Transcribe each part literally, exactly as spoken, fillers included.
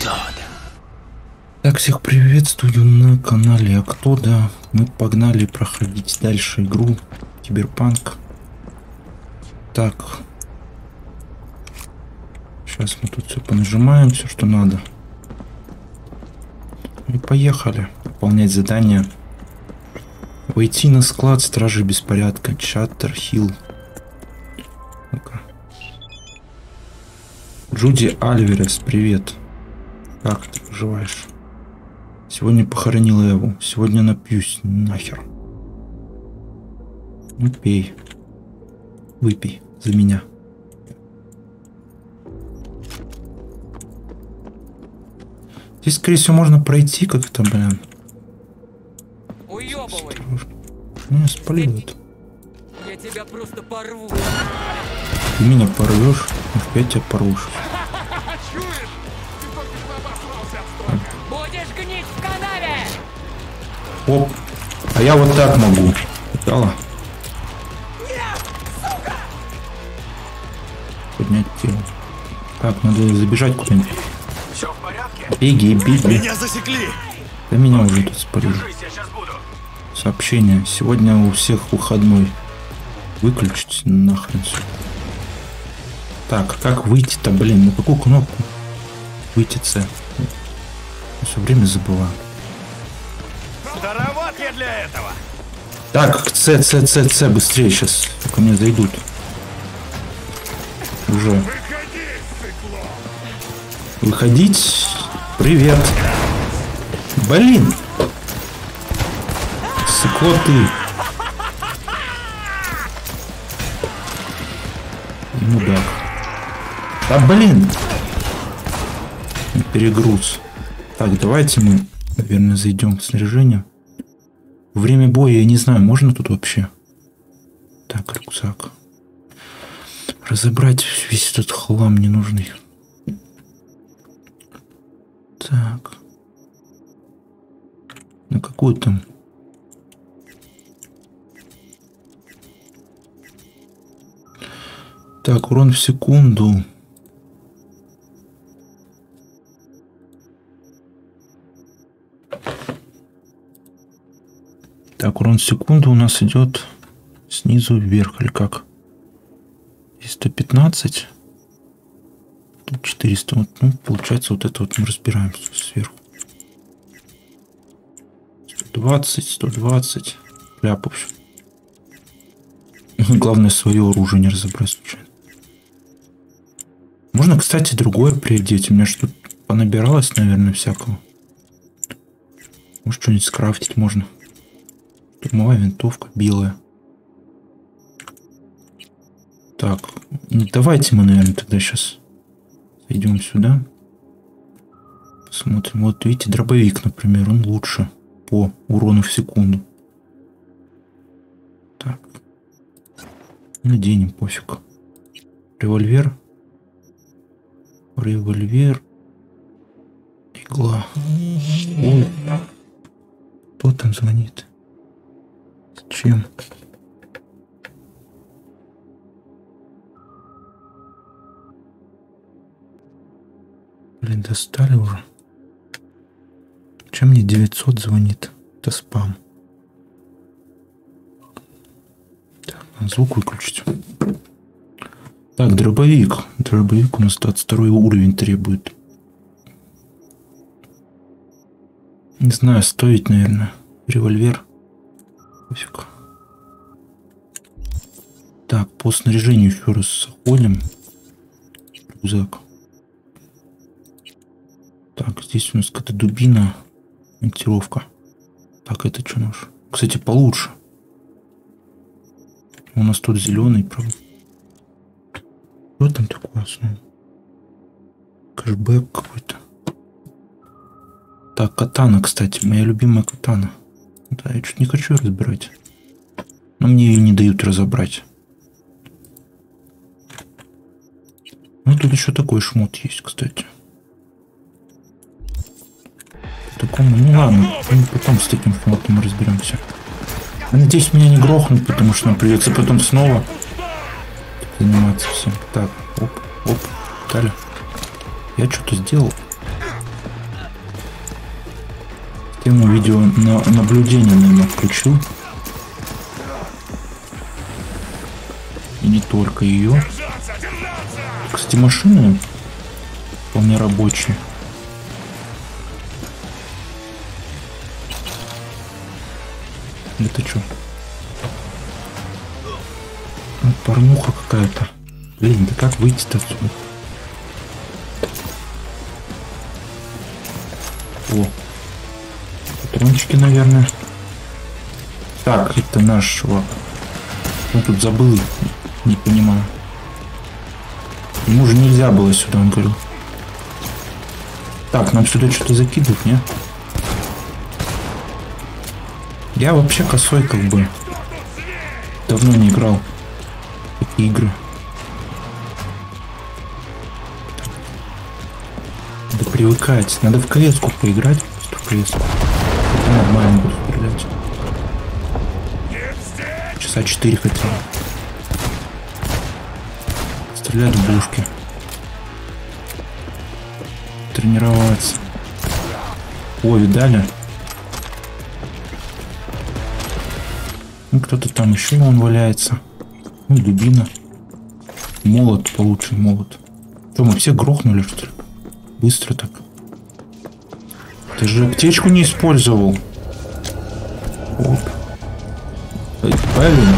Так, всех приветствую на канале Актода. Мы погнали проходить дальше игру Киберпанк. Так. Сейчас мы тут все понажимаем, все, что надо. И поехали выполнять задание. Войти на склад стражи беспорядка. Чаттер-Хилл. Ну-ка. Джуди Альверес, привет. Как ты поживаешь? Сегодня похоронил Эву. Сегодня напьюсь нахер. Ну пей. Выпей за меня. Здесь, скорее всего, можно пройти как-то, блин. Уёбывай. Меня спалит. Я тебя просто порву. Ты меня порвешь, опять тебя порвешь. Будешь гнить в канаве! Оп. А я вот так могу. Дала. Поднять тело. Так, надо забежать куда-нибудь. Все в порядке? Беги, беги. Меня засекли. Да меня уже тут спалили. Держись, я сейчас буду. Сообщение. Сегодня у всех выходной. Выключить нахрен все. Так, как выйти-то, блин? На какую кнопку? Выйти С. Все время забываю. Староват я для этого. Так, С, С, С, С, быстрее сейчас. Ко мне зайдут. Уже. Выходи, сыкло. Выходить. Привет. Блин. Сыкло ты. И мудак. Да блин. Перегруз. Так, давайте мы, наверное, зайдем в снаряжение. Время боя, я не знаю, можно тут вообще? Так, рюкзак. Разобрать весь этот хлам ненужный. Так. На какую там? Так, урон в секунду. Так, урон в секунду у нас идет снизу вверх, или как? Здесь сто пятнадцать. Тут четыреста. Вот, ну, получается, вот это вот мы разбираем сверху. сто двадцать, сто двадцать. Ляп, в общем. Главное, свое оружие не разобрать случайно. Можно, кстати, другое приодеть. У меня что-то понабиралось, наверное, всякого. Может, что-нибудь скрафтить можно. Штурмовая винтовка белая. Так, давайте мы, наверное, тогда сейчас зайдем сюда. Посмотрим. Вот видите, дробовик, например, он лучше по урону в секунду. Так. Наденем, пофиг. Револьвер. Револьвер. Игла. Ой. Кто там звонит? Зачем? Блин, достали уже. Чем мне девятьсот звонит? Это спам. Так, надо звук выключить. Так, дробовик. Дробовик у нас двадцать второй уровень требует. Не знаю, стоит, наверное. Револьвер. Пофиг. Так, по снаряжению еще раз заходим. Рюкзак. Так, здесь у нас какая-то дубина. Монтировка. Так, это что нож? Кстати, получше. У нас тут зеленый, правда. Что там такое основное? Кэшбэк какой-то. Так, катана, кстати. Моя любимая катана. Да, я чуть не хочу разбирать. Но мне ее не дают разобрать. Ну, тут еще такой шмот есть, кстати. Такому, ну ладно, потом с таким шмотом разберемся. Надеюсь, меня не грохнут, потому что нам придется потом снова заниматься всем. Так, оп, оп, далее. Я что-то сделал. видео на наблюдение, наверное, включил. И не только ее. Кстати, машины вполне рабочие. Это что? Порнуха какая-то. Блин, да как выйти-то отсюда? О, патрончики, наверное. Так, это наш чувак. Он тут забыл, не понимаю. Ему же нельзя было сюда, он говорил. Так, нам сюда что-то закидывать, не? Я вообще косой как бы давно не играл в такие игры. Надо привыкать. Надо в кс-ку поиграть. В кс-ку. Это нормально буду стрелять. Часа четыре хотел. Стрелять в бушки. Тренироваться. О, видали? Ну, кто-то там еще он валяется. Ну, дубина. Молот получше, молот. Что, мы все грохнули, что ли? Быстро так. Ты же аптечку не использовал. Оп. Правильно?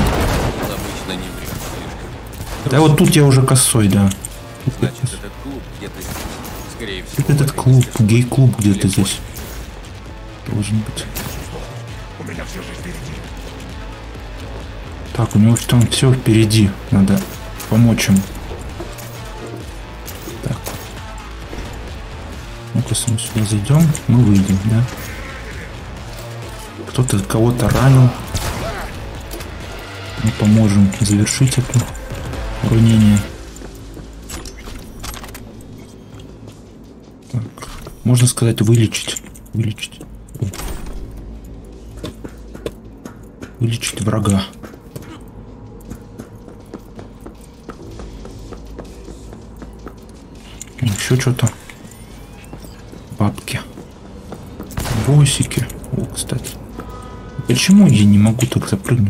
Да вот тут я уже косой, да. Значит, этот клуб где-то здесь. Скорее всего. Вот этот клуб, гей-клуб где-то здесь. Должен быть. Так, у него там все впереди. Надо помочь ему. Так. Ну-ка, мы сюда зайдем, мы выйдем, да? Кто-то кого-то ранил. Мы поможем завершить это ранение. Так. Можно сказать, вылечить. Вылечить. Вылечить врага. Еще что-то. Бабки. Босики. О, кстати. Почему я не могу так запрыгнуть?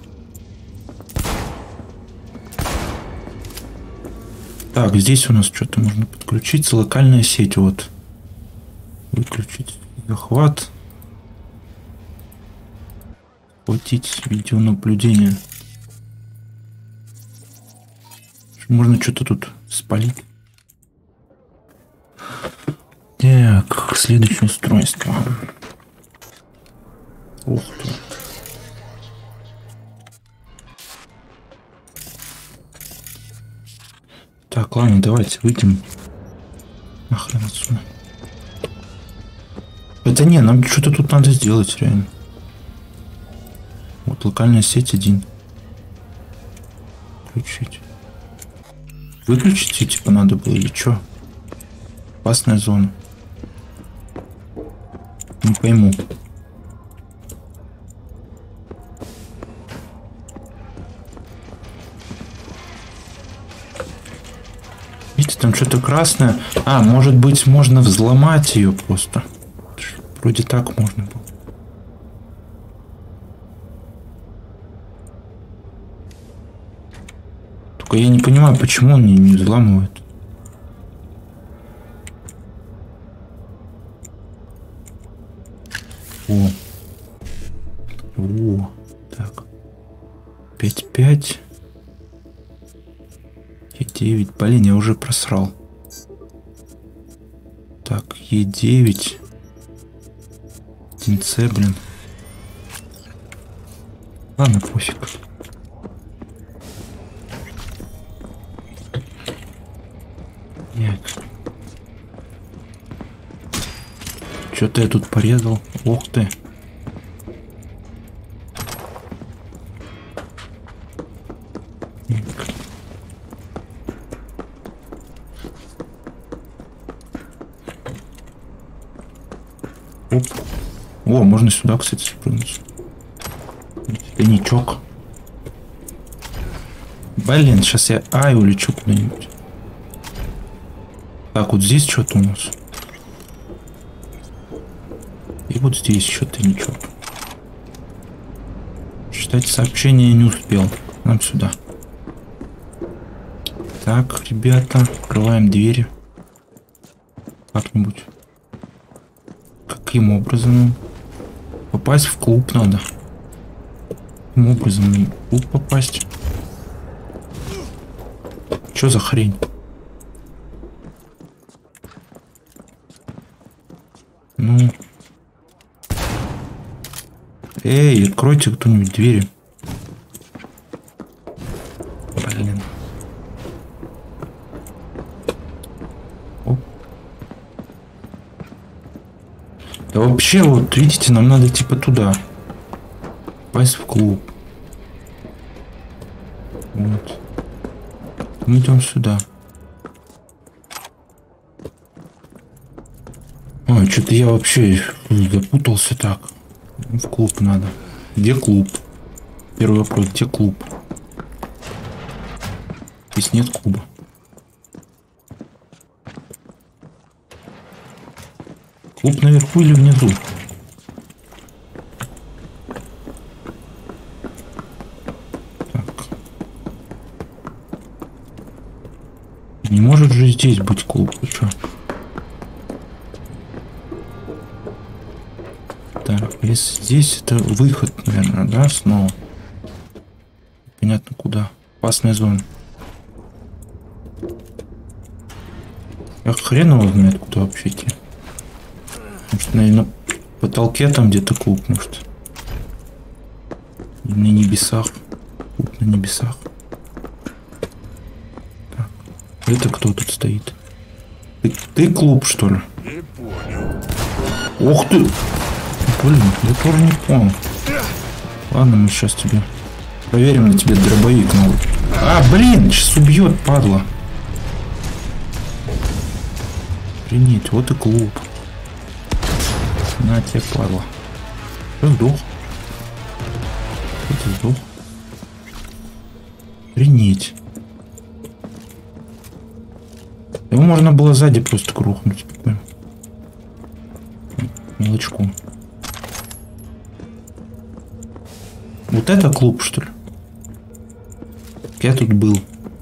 Так, здесь у нас что-то можно подключиться. Локальная сеть, вот. Выключить захват. Хватить видеонаблюдение. Можно что-то тут спалить. Так, следующее устройство. Ух ты. Так, ладно, давайте выйдем. Нахрен отсюда. Это не, нам что-то тут надо сделать, реально. Вот локальная сеть один. Включить. Выключить ее типа надо было или что? Опасная зона. Не пойму. Видите, там что-то красное. А, может быть, можно взломать ее просто. Вроде так можно было. Только я не понимаю, почему он не, не взламывает. О. О. Так. пять пять. Е девять. Блин, я уже просрал. Так, Е девять. один С, блин. Ладно, пофиг. Нет. Что-то я тут порезал. Ух ты. Оп. О, можно сюда, кстати, спрыгнуть. Тайничок. Блин, сейчас я ай улечу куда-нибудь. Так, вот здесь что-то у нас. И вот здесь что-то ничего. Читать сообщение не успел. Нам сюда. Так, ребята, открываем двери. Как-нибудь. Каким образом? Попасть в клуб надо. Каким образом в клуб попасть? Что за хрень? Ну. Эй, откройте кто-нибудь двери. Блин. Оп. Да вообще, вот видите, нам надо типа туда. Попасть в клуб. Вот. Мы идем сюда. Ой, что-то я вообще запутался так. В клуб надо. Где клуб? Первый вопрос, где клуб? Здесь нет клуба. Клуб наверху или внизу? Так. Не может же здесь быть клуб, ты что? Так, если здесь это выход, наверное, да, снова. Понятно куда. Опасная зона. Я хрен его знает, куда вообще идти. Может, наверное, в потолке там где-то клуб, может. И на небесах. Клуб на небесах. Так. Это кто тут стоит? Ты, ты клуб, что ли? Не понял. Ух ты! Блин, я тоже не понял. Ладно, мы сейчас тебе проверим на тебе дробовик новый. А, блин, сейчас убьет, падла. Охренеть, вот и клуб. На тебе, падла. Что, сдох? Что ты сдох? Охренеть. Его можно было сзади просто крухнуть спокойно. Мелочку. Вот это клуб, что ли? Я тут был.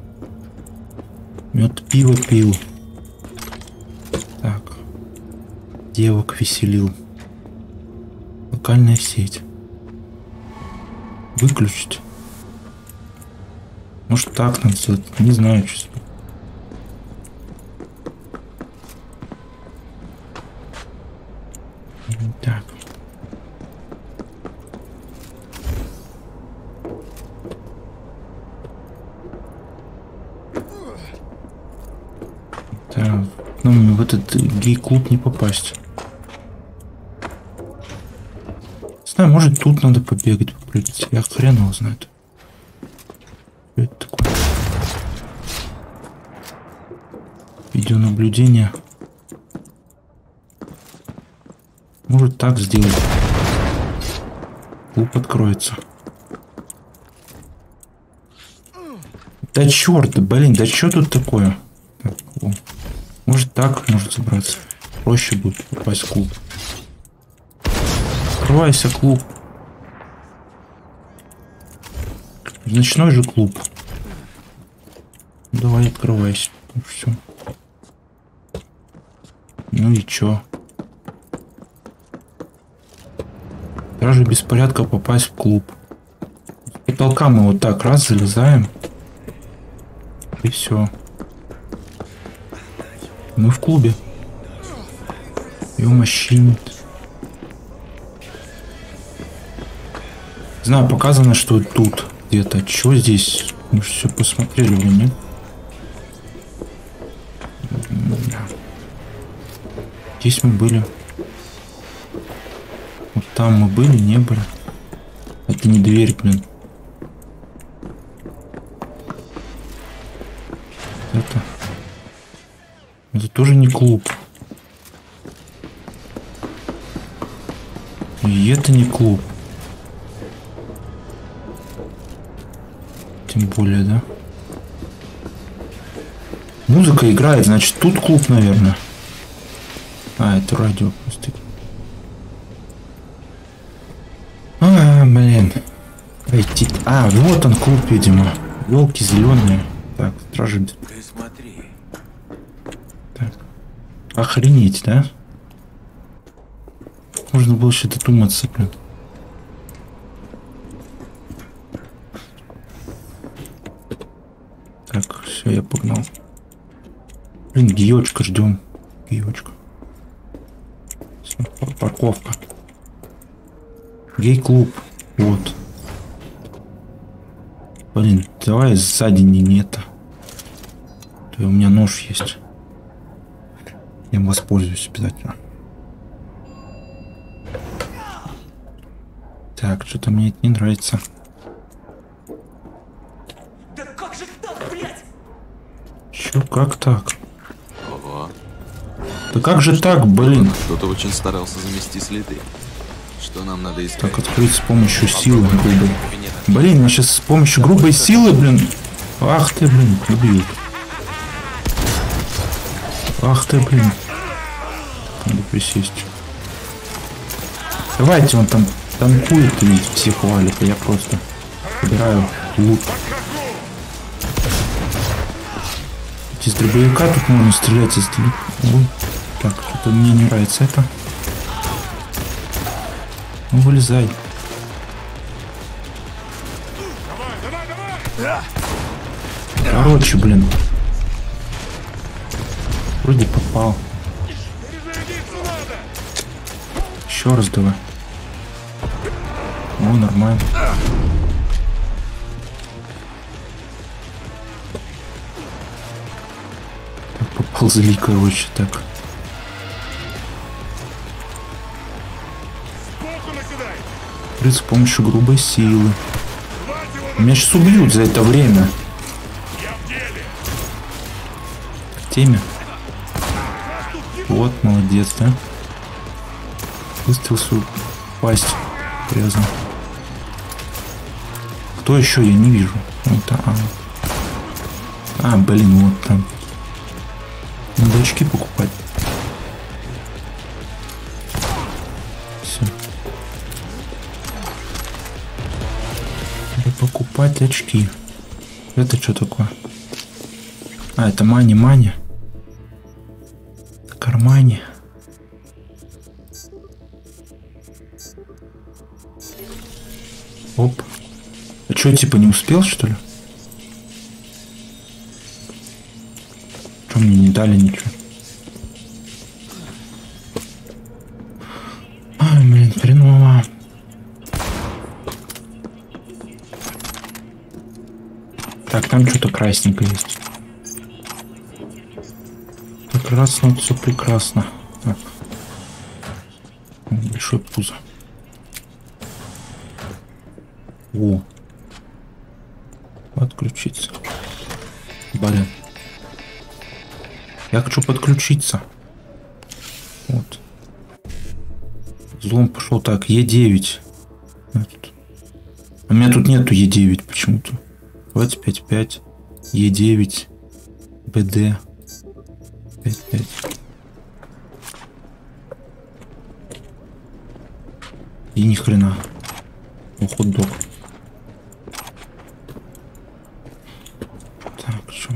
Мед пиво пил. Так. Девок веселил. Локальная сеть. Выключить. Может так надо сделать? Не знаю, честно. Так. Так, ну, в этот гей-клуб не попасть. Не знаю, может тут надо побегать, попрыгать. Я хрен его знает. Что это такое? Видеонаблюдение. Может так сделать. Клуб откроется. Да черт, блин, да что тут такое? Так, может так, может забраться. Проще будет попасть в клуб. Открывайся, клуб. Ночной же клуб. Давай, открывайся. Ну, все. Ну и чё? Даже без порядка попасть в клуб. С потолка мы вот так раз залезаем. И все. Мы в клубе. Ее мощинит. Знаю, показано, что тут где-то. Что здесь? Мы же все посмотрели уже, нет? Здесь мы были. Вот там мы были, не были. Это не дверь, блин. Это. Это тоже не клуб. И это не клуб. Тем более, да? Музыка играет, значит, тут клуб, наверное. А, это радио просто. Пойти. А, вот он клуб, видимо. Елки зеленые. Так, стражи. Ты смотри. Так. Охренеть, да? Можно было еще додуматься, блин. Так, все, я погнал. Блин, геечка ждем. Геечка. Всё, парковка. Гей-клуб. Вот. Блин, давай сзади не, не это. То у меня нож есть. Я им воспользуюсь обязательно. Так, что-то мне это не нравится. Да как же так, блядь? Чё, как так? Ого. Да как же так, блин? Кто-то очень старался замести следы. Что нам надо искать? Так, открыть с помощью силы грубой. Блин, я сейчас с помощью грубой силы, блин. Ах ты, блин, убьют. Ах ты, блин. Надо присесть. Давайте, он там танкует и всех валит, а я просто собираю лут. Из дробовика тут можно стрелять из дробовика. Так, что-то мне не нравится это. Ну, вылезай. Короче, блин. Вроде попал. Еще раз давай. О, нормально. Так, поползли, короче, так. С помощью грубой силы. Меня сейчас убьют за это время. В теме. Вот, молодец, да? Выставил свою пасть. Грязно. Кто еще? Я не вижу. Вот, а, а, блин, вот там. Надо очки покупать. Все. Покупать очки. Это что такое? А, это мани-мани. В кармане. Оп. А что, типа не успел, что ли? Что мне не дали ничего? Ай, блин, хреново. Так, там что-то красненькое есть. Прекрасно, вот все прекрасно. Так. Большой пузо. О. Подключиться. Блин. Я хочу подключиться. Вот. Взлом пошел. Так, Е девять. А у меня тут нету Е девять почему-то. двадцать пять пять. Е девять. БД. пять пять. И ни хрена. О, хот-дог. Так, что?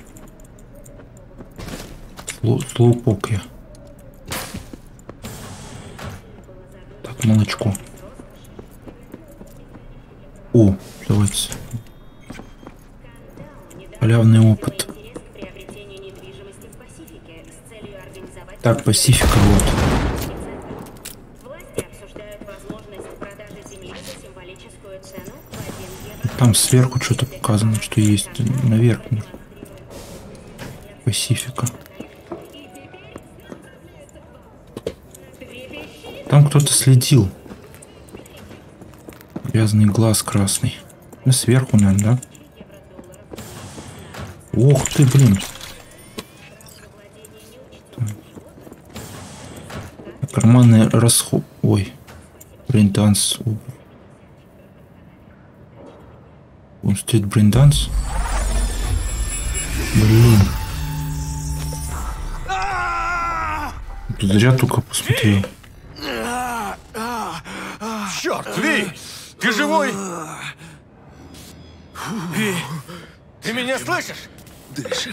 Слоу, слоупок я. Так, молочко. О, давайте. Халявный опыт. Так, Пасифика, вот. Там сверху что-то показано, что есть. Наверх. Пасифика. Там кто-то следил. Грязный глаз красный. Ну, сверху, наверное, да? Ох ты, блин. Карманный расход. Ой. Брейнданс. Он стоит брейнданс. Блин. Тут зря только посмотрел. Черт, Ви! Ты живой? Ви, ты меня слышишь? Дышим.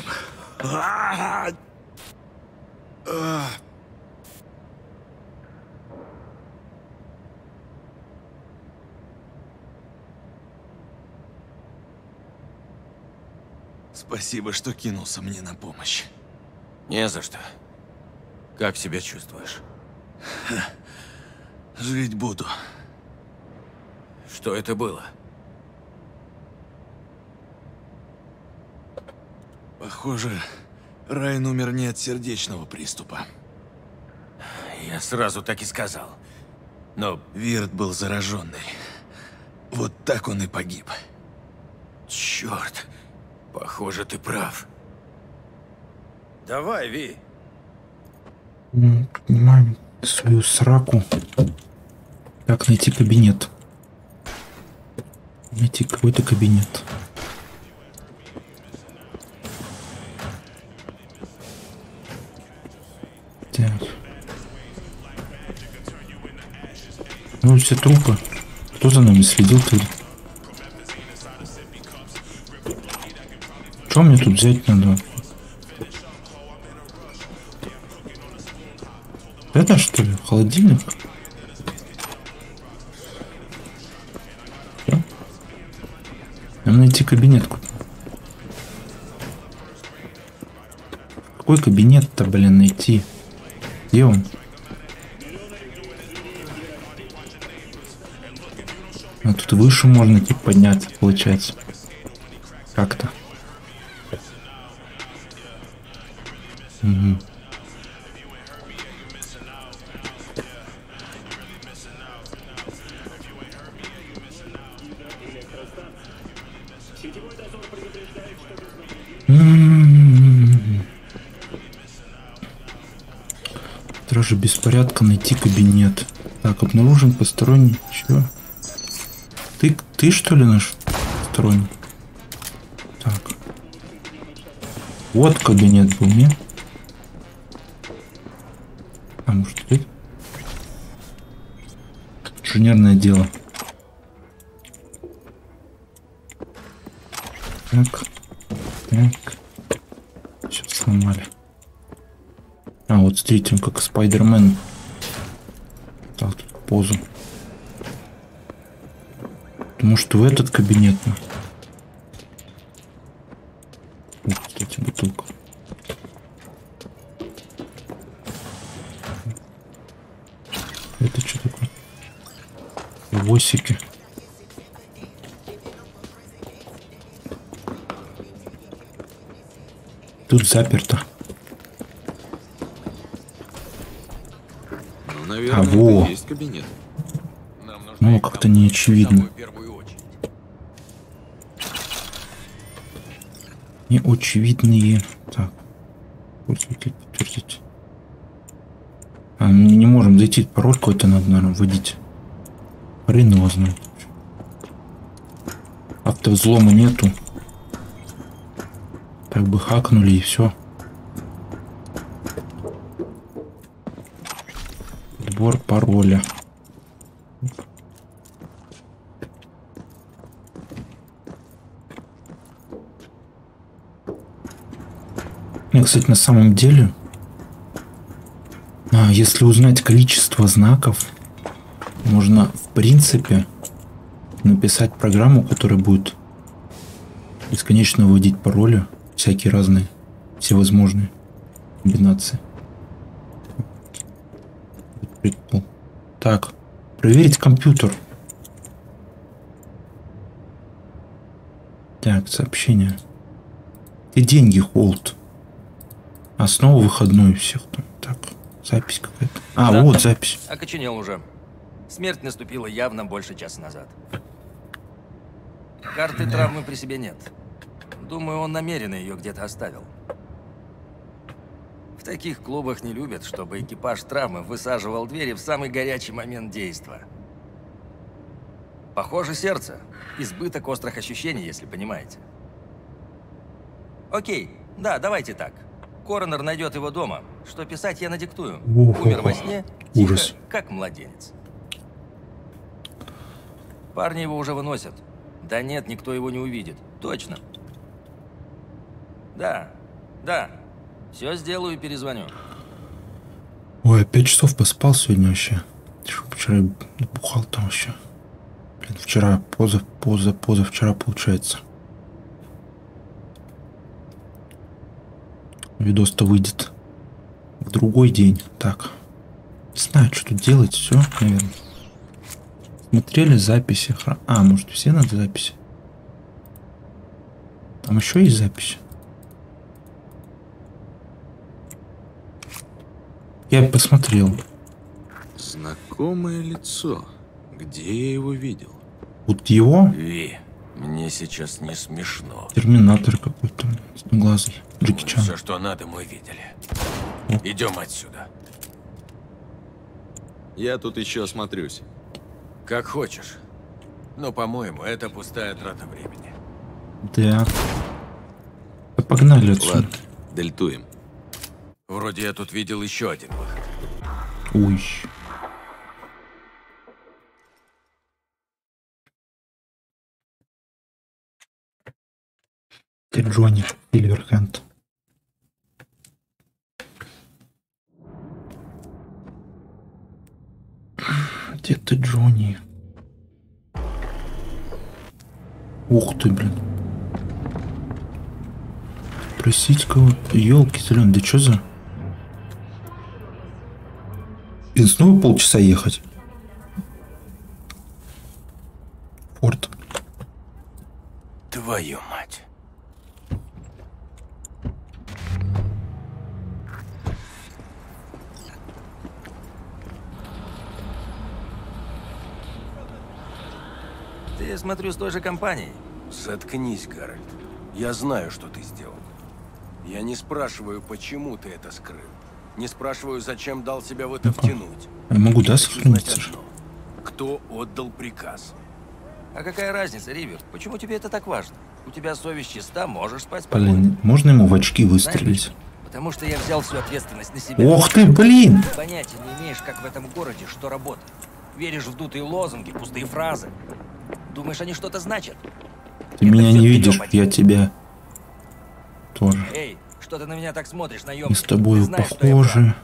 Спасибо, что кинулся мне на помощь. Не за что. Как себя чувствуешь? Жить буду. Что это было? Похоже, Райан умер не от сердечного приступа. Я сразу так и сказал. Но Вирт был зараженный. Вот так он и погиб. черт, похоже, ты прав. Давай, Ви. М, Понимаем свою сраку. Как найти кабинет? Найти какой-то кабинет. Так. Ну, все трупы. Кто за нами следил-то? Что мне тут взять надо? Это что ли? Холодильник? Всё? Нам найти кабинет. Какой кабинет-то, блин, найти? Где он? А тут выше можно типа подняться, получается. Как-то. Угу. Стражи беспорядка, найти кабинет. Так, обнаружен посторонний. Чё? Ты, ты что ли наш посторонний? Так. Вот кабинет был, не? А может это? Инженерное дело. Так. Так. Все сломали. А, вот смотрите, он как Спайдермен. Так, тут позу. Может, в этот кабинет? О, кстати, бутылка. Это что такое? Восики. Тут заперто. Ну, наверное, А, во. это и есть кабинет. Нам нужно Ну, их как-то там не в очевидно. самую первую очередь. Неочевидные. Так. Пользователь подтвердить. А, мы не можем зайти. Пароль какой-то надо, наверное, вводить. Хрен его знает. Автовзлома нету. Так бы хакнули и все. Подбор пароля. И, кстати, на самом деле, а, если узнать количество знаков, можно, в принципе, написать программу, которая будет бесконечно вводить пароли, всякие разные, всевозможные комбинации. Так, проверить компьютер. Так, сообщение. И деньги, холд. Основа выходной у всех там. Так, запись какая-то. А, Да. вот запись. Окоченел уже. Смерть наступила явно больше часа назад. Карты травмы при себе нет. Думаю, он намеренно ее где-то оставил. В таких клубах не любят, чтобы экипаж травмы высаживал двери в самый горячий момент действа. Похоже, сердце. Избыток острых ощущений, если понимаете. Окей, да, давайте так. Коронер найдет его дома. Что писать, я надиктую. Ох, Умер во сне, тихо, ужас. как младенец. Парни его уже выносят. Да нет, никто его не увидит. Точно. Да, да. Все сделаю и перезвоню. Ой, пять часов поспал сегодня вообще. Вчера бухал там вообще. Блин, вчера, поза, поза, поза, вчера получается. Видос-то выйдет в другой день. Так. Не знаю, что тут делать. Все, наверное. Смотрели записи. А, может, все надо записи? Там еще есть записи. Я посмотрел. Знакомое лицо. Где я его видел? Вот его? Ви, мне сейчас не смешно. Терминатор какой-то. Одноглазый. Джеки Чан. Все, что надо, мы видели. Идем отсюда. Я тут еще осмотрюсь. Как хочешь. Но, по-моему, это пустая трата времени. Да. Да погнали отсюда. Ладно, дельтуем. Вроде я тут видел еще один выход. Ой. Ты Джонни Сильверхенд. Где ты, Джонни? Ух ты, блин. Просить кого-то. Ёлки зеленые, да что за... И снова полчаса ехать. Форт. Твою мать. Ты, я смотрю, с той же компанией. Заткнись, Гарольд. Я знаю, что ты сделал. Я не спрашиваю, почему ты это скрыл. Не спрашиваю, зачем дал себя в это втянуть. Я могу, Я да, хочу сохраниться? знать одно. Кто отдал приказ? А какая разница, Ривер? Почему тебе это так важно? У тебя совесть чиста, можешь спать спокойно. Блин, можно ему в очки Знаешь выстрелить? почему? Потому что я взял всю ответственность на себя. Ох ты, блин! Ты понятия не имеешь, как в этом городе, что работает. Веришь в дутые лозунги, пустые фразы. Думаешь, они что-то значат? Ты Это меня всё не ты видишь, ёбаный. я тебя тоже. Эй, что ты на меня так смотришь, Мы наемник? с тобой Ты знаешь, что я похожи. прав.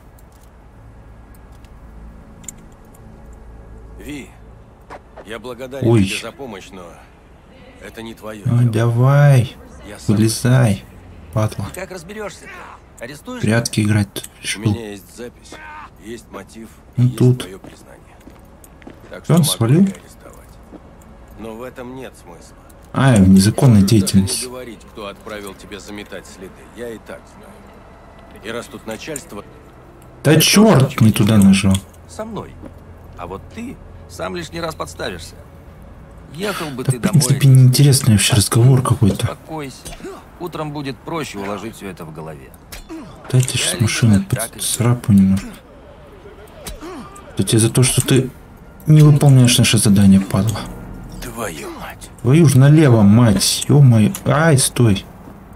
Ви, я благодарен Ой. тебе за помощь, но это не твое Ну, дело. давай, Я сам. вылезай, падла. Как разберешься? Арестуешь? Прятки играть У решил. меня есть запись, есть мотив, Ну, и есть тут. твое признание. Так Он могу свалил? тебя арестовать. Но в этом нет смысла. А, в незаконной Можешь даже деятельности. не говорить, кто отправил тебя заметать следы. Я и так знаю. И раз тут начальство... Да черт, не туда нажал. Со мной. А вот ты сам лишний раз подставишься. Ехал бы Да, ты в домой. принципе, неинтересный вообще разговор какой-то. Успокойся. Утром будет проще уложить все это в голове. Дайте сейчас машину подцарапаю немножко. Это тебе за то, что ты не выполняешь наше задание, падла. Твою мать. Твою ж налево, мать, ё-моё. Ай, стой.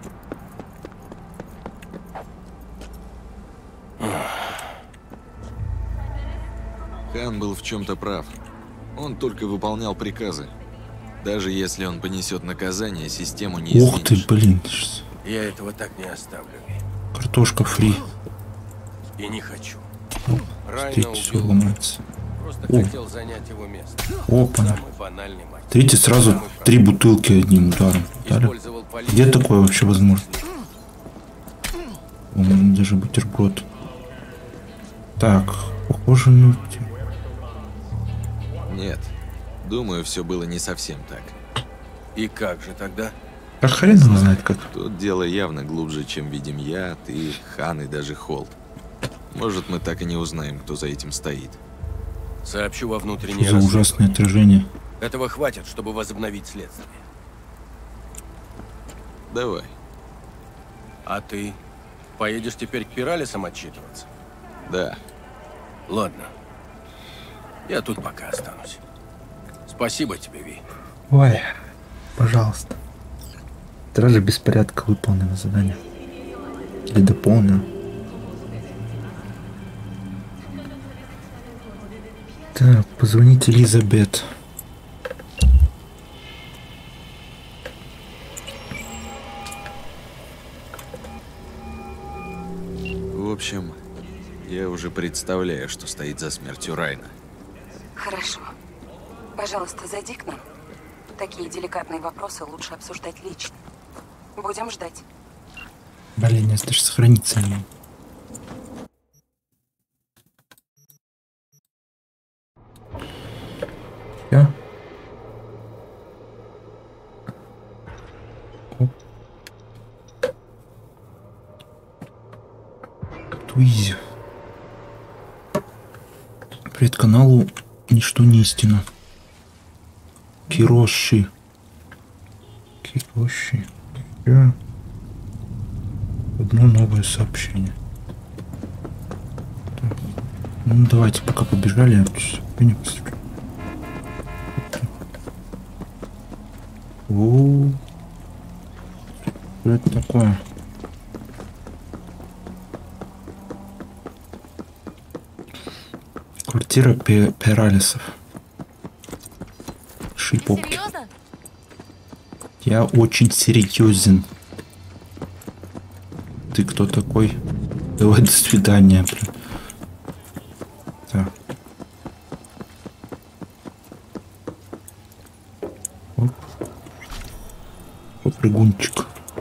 Хан был в чем-то прав. Он только выполнял приказы. Даже если он понесет наказание, систему не изменишь. Ух ты, блин. Я этого так не оставлю. Ви. Картошка фри. И не хочу. Райна Третий все убил. ломается. Просто О. хотел занять его место. Опа. Самый банальный мотив. Третий сразу Самый три бутылки одним ударом. Дали? Использовал полицию. Где такое вообще возможно? О, даже бутерброд. Так, похоже на... Нет. Думаю, все было не совсем так. И как же тогда? А хрен его знает как. Тут дело явно глубже, чем видим я, ты, Хан и даже Холт. Может, мы так и не узнаем, кто за этим стоит. Сообщу во внутреннее Что за расследование. ужасное отражение. Этого хватит, чтобы возобновить следствие. Давай. А ты поедешь теперь к Пиралисам отчитываться? Да. Ладно. Я тут пока останусь. Спасибо тебе, Ви. Ой, пожалуйста. Стражи беспорядка выполнено задание. Или дополнено. Так, позвоните Элизабет. В общем, я уже представляю, что стоит за смертью Райна. Хорошо. Пожалуйста, зайди к нам. Такие деликатные вопросы лучше обсуждать лично. Будем ждать. Блин, я даже сохраниться не могу. Я? Оп. Туизи. Привет каналу «Ничто не истина». Кироши. Кироши. Я... Одно новое сообщение. Так. Ну давайте пока побежали. Я не посмотрю. О, что это такое? Квартира Пе Пералисов. Шипопки. Я очень серьезен. Ты кто такой? Давай, до свидания. Так. Оп. Попрыгунчик.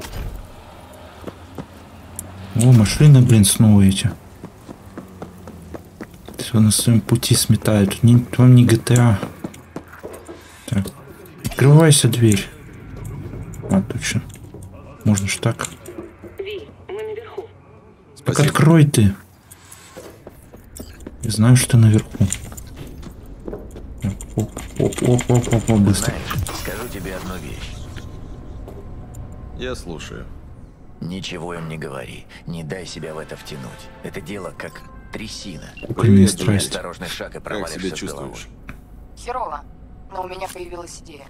О, машины, блин, снова эти. Все на своем пути сметают. Не, вам не джи ти эй. Так. Открывайся, дверь. А, точно. Можно ж так. Так открой ты. Я знаю, что ты наверху. Оп, оп, оп, оп, оп, оп, быстро. Знаешь, скажу тебе одну вещь. Я слушаю. Ничего им не говори. Не дай себя в это втянуть. Это дело как трясина. Кукольные Привет, страсти. Осторожный шаг и Как провалишься себя с головой. чувствуешь? Херово. Но у меня появилась идея.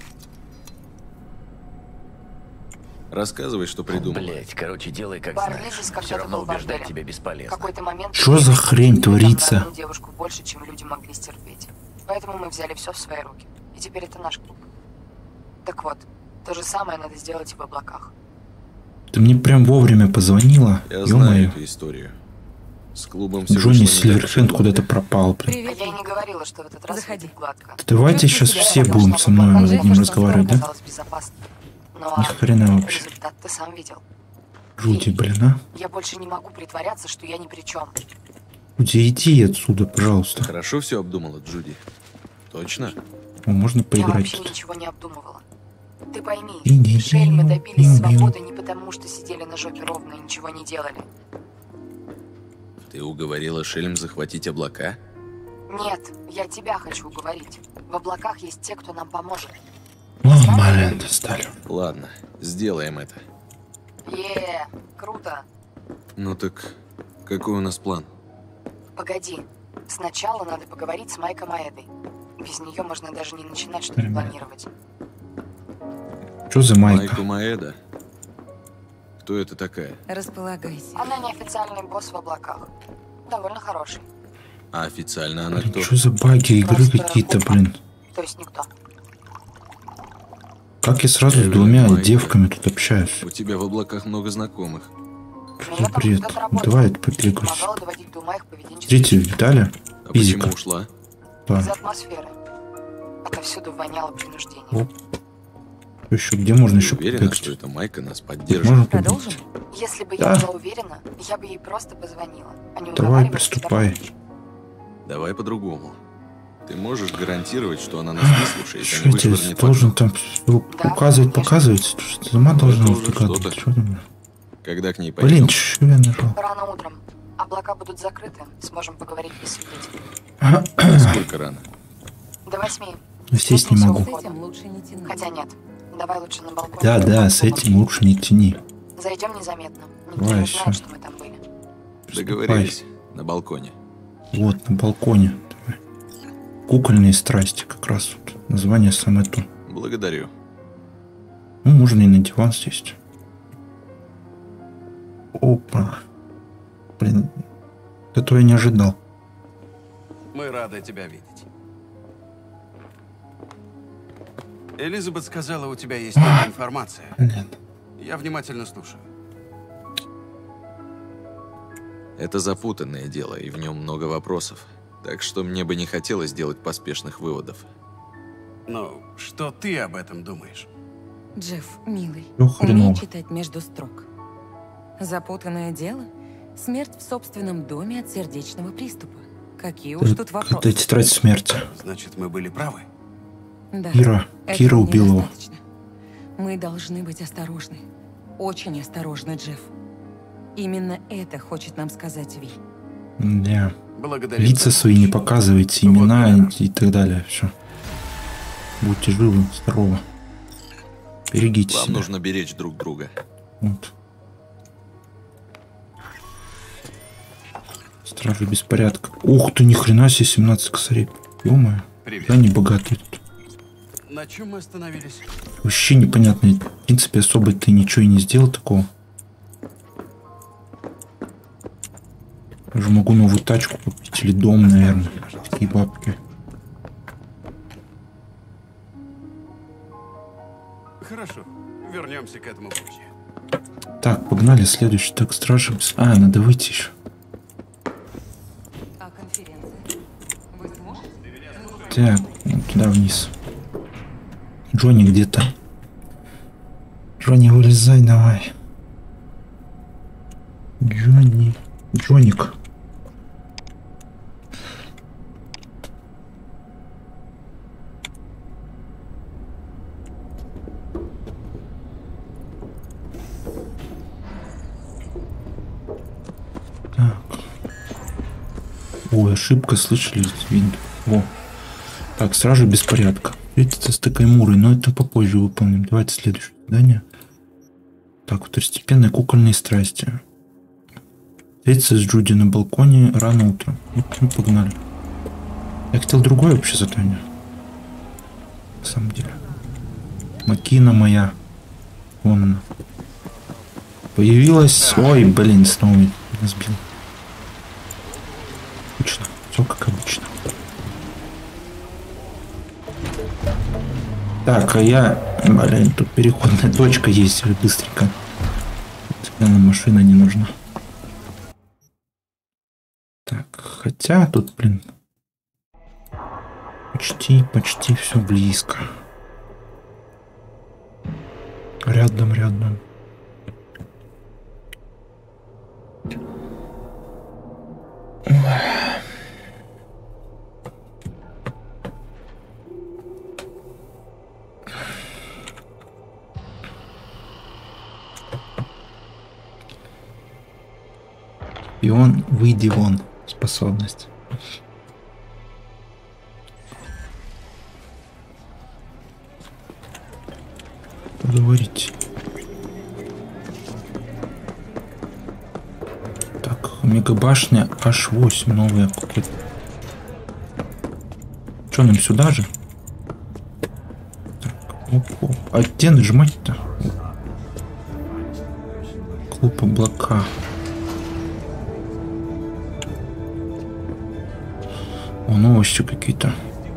Рассказывай, что придумал. Блять, короче, делай как Бар знаешь. Лизис когда-то Все равно был в убеждать борделе. тебя В бесполезно. какой-то момент... Что за хрень там творится? на одну девушку больше, чем люди могли стерпеть. Поэтому мы взяли все в свои руки. И теперь это наш клуб. Так вот, то же самое надо сделать и в облаках. Ты мне прям вовремя позвонила. Я знаю Ё-моё. эту историю. С клубом все Джонни вышло не так уж и Сильверхенд гладко. куда-то пропал. Блин. А Привет. я и не говорила, что в этот раз Заходи. будет гладко. Давайте сейчас все будем со мной над ним разговаривать, да? Оказалось безопасно. Но Ни хрена вообще. результат ты сам видел. Жути, блин, а? Я больше не могу притворяться, что я ни при чем. Жути, иди отсюда, пожалуйста. Хорошо все обдумала, Джуди. Точно? О, можно Я поиграть вообще тут. ничего не обдумывала. Ты пойми, И-и-и, Шельмы добились и-и-и. свободы не потому, что сидели на жопе ровно и ничего не делали. Ты уговорила Шельм захватить облака? Нет, я тебя хочу уговорить. В облаках есть те, кто нам поможет. О, блин, достали. Ладно, сделаем это. Е, круто. Ну так, какой у нас план? Погоди. Сначала надо поговорить с Майком Аэдой. Без нее можно даже не начинать что-то Ребят. планировать. Что за майка? Майку Маэда? Кто это такая? Располагайся. Она неофициальный босс в облаках. Довольно хороший. А официально она кто? Что за баги игры Просто какие-то, кукла. блин? То есть никто. Как я сразу с Эвелин двумя Майка. девками тут общаюсь? У тебя в облаках много знакомых. Что за бред? Давай это побегаюсь. Помогала доводить до ума их поведенческих Смотрите, видали? А Физика. почему ушла? Да. из атмосферы. Отовсюду воняло принуждением. Оп. Еще где можно еще Уверена, побегать? что эта Майка нас поддержит. Можно Продолжим? побегать? Если бы Да. я была уверена, я бы ей просто позвонила, а не Давай, уговаривала приступай. тебя помочь. Давай по-другому. Ты можешь гарантировать, что она нас не слушает, а Что не я тебе вышвырнет в должен окно? там всё Да, указывать, конечно. показывать? Что ты сама должна Это уже угадывать? что-то. Чё ты? Когда к ней Блин, пойдем? чё я нажал? Рано утром. Облака будут закрыты, сможем поговорить без свидетелей. Насколько рано? До восьми. Сесть не Встретимся могу. у С входа. этим лучше не тянуть. Хотя нет. Давай лучше на балконе. Да, да, с этим лучше не тяни. Зайдем незаметно. Никто Давай, не всё. знает, что мы там были. Договорились. На балконе. Вот, на балконе. Давай. Кукольные страсти, как раз вот. Название самое то. Благодарю. Ну, можно и на диван сесть. Опа. Блин, этого я не ожидал. Мы рады тебя видеть. Элизабет сказала, у тебя есть новая информация. Блин. Я внимательно слушаю. Это запутанное дело, и в нем много вопросов. Так что мне бы не хотелось делать поспешных выводов. Ну, что ты об этом думаешь? Джефф, милый, Ну, хреново. умей читать между строк. Запутанное дело – смерть в собственном доме от сердечного приступа. Какие уж тут Это вопросы. тетрадь смерти. Значит, мы были правы? Да, Кира. этого Кира убила его. недостаточно. Мы должны быть осторожны. Очень осторожны, Джефф. Именно это хочет нам сказать Ви. Да. Благодарю. Лица за свои не помощь. показывайте, Вот имена именно. и так далее. Все. Будьте живы, здоровы. Берегите Вам себя. нужно беречь друг друга. Вот. Стражи беспорядка. Ух ты, ни хрена себе, семнадцать косарей. Ё-моё. Привет. Я не богатый тут. На чем мы остановились? Вообще непонятно. В принципе, особо ты ничего и не сделал такого. Я же могу новую тачку купить или дом, наверное. Такие бабки. Хорошо. Вернемся к этому позже. Так, погнали, следующий. Так, стражи. бес- А, надо выйти еще. А конференция? Вы сможете? Так, вот туда вниз. Джонни где-то. Джонни, вылезай давай. Джонни. Джоник. Так. Ой, ошибка, слышали? Видно. Во. Так, сразу беспорядка. Встретиться с Такаймурой, но это попозже выполним. Давайте следующее задание. Так, второстепенные кукольные страсти. Встретиться с Джуди на балконе рано утром. Вот, ну, погнали. Я хотел другое вообще задание. На самом деле. Макина моя. Вон она. Появилась... Ой, блин, снова меня сбил. Обычно. Все как обычно. Так, а я... Блин, тут переходная точка есть. Быстренько. Специально машина не нужна. Так, хотя тут, блин... Почти, почти все близко. Рядом, рядом. И он, выйди вон, способность. Поговорить. Так, мегабашня аш восемь новая какая-то. Что нам сюда же? Так, оп, оп. А где нажимать-то? Клуб облака. О, новости какие-то.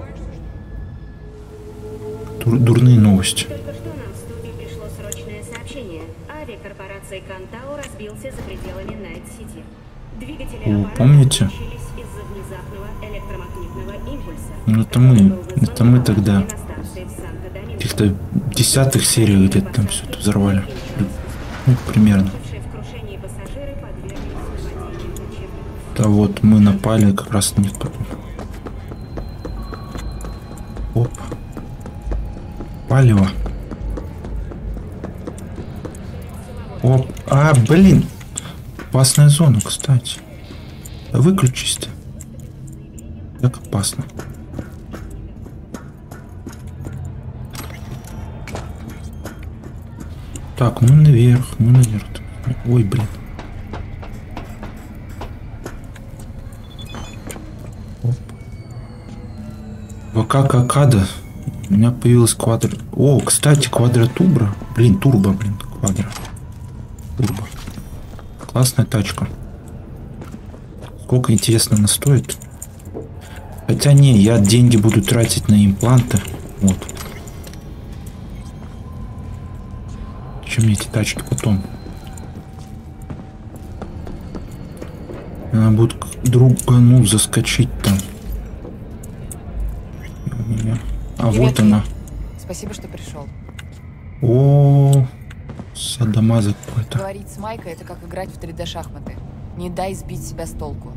Дур, дурные новости. Только что нам в студию пришло срочное сообщение. Авиакорпорации Кантау разбился за пределами Найт-Сити. Двигатели О, аппарата помните? отключились из-за внезапного электромагнитного импульса. Ну это мы, это мы тогда На станции в Санто-Доминго. в каких-то десятых сериях где-то там все это взорвали. Ну, примерно. Погибшие в крушении пассажиры подверглись нападению кочевников. Да вот мы напали как раз на них потом. Оп. Палево. Оп. А, блин. Опасная зона, кстати. Да выключись ты. Так опасно. Так, мы наверх, мы наверх. Ой, блин. Оп. ВК Какада. У меня появилась квадро... О, кстати, квадротурбо. Блин, турбо, блин, квадро. Турбо. Классная тачка. Сколько, интересно, она стоит? Хотя не, я деньги буду тратить на импланты. Вот. Чем мне эти тачки потом? Она будет к другану заскочить там. А Привет, вот она. Спасибо, что пришел. О, садомаза какой-то. Говорить с Майкой — это как играть в три дэ шахматы. Не дай сбить себя с толку.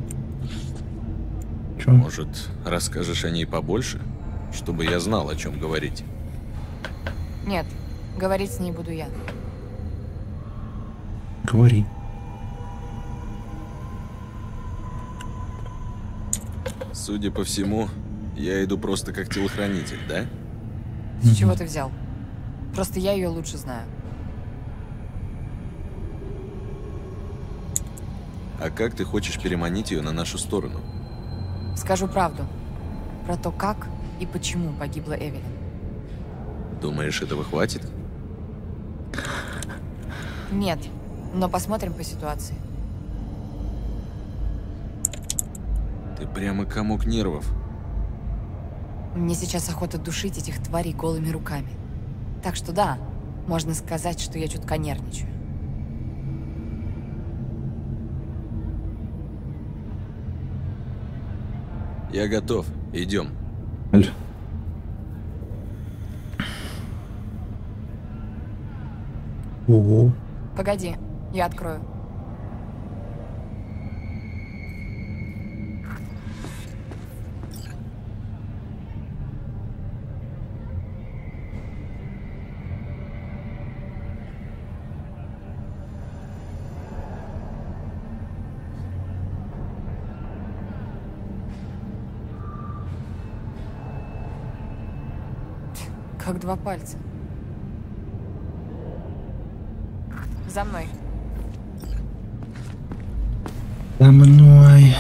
Чё? Может, расскажешь о ней побольше? Чтобы я знал, о чем говорить. Нет, говорить с ней буду я. Говори. Судя по всему, я иду просто как телохранитель, да? С чего ты взял? Просто я ее лучше знаю. А как ты хочешь переманить ее на нашу сторону? Скажу правду. Про то, как и почему погибла Эвелин. Думаешь, этого хватит? Нет, но посмотрим по ситуации. Ты прямо комок нервов. Мне сейчас охота душить этих тварей голыми руками. Так что да, можно сказать, что я чутка нервничаю. Я готов. Идем. Аль. Ого. Погоди, я открою. Как два пальца. За мной. За мной.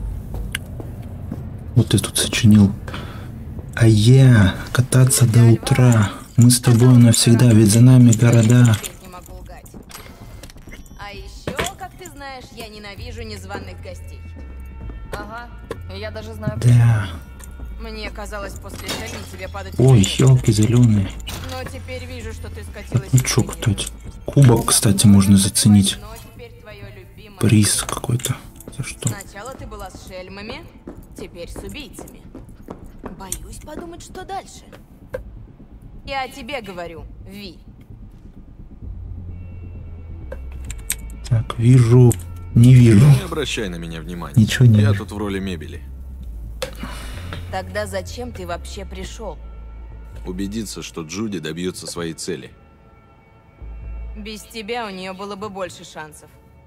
Вот ты тут сочинил. А я кататься до утра. Мы с тобой навсегда, ведь за нами города. Не могу лгать. А еще, как ты знаешь, я ненавижу незваных гостей. Ага, я даже знаю. Да. Мне казалось, после Шельни тебе падать... Ой, елки зеленые. Но теперь вижу, что ты скатилась... Ну чё, кстати. Кубок, кстати, можно заценить. Приз какой-то. За что? Сначала ты была с шельмами, теперь с убийцами. Боюсь подумать, что дальше. Я о тебе говорю, Ви. Так, вижу. Не вижу. Не обращай на меня внимания. Ничего не Я вижу. тут в роли мебели. Тогда зачем ты вообще пришел? Убедиться, что Джуди добьется своей цели. Без тебя у нее было бы больше шансов.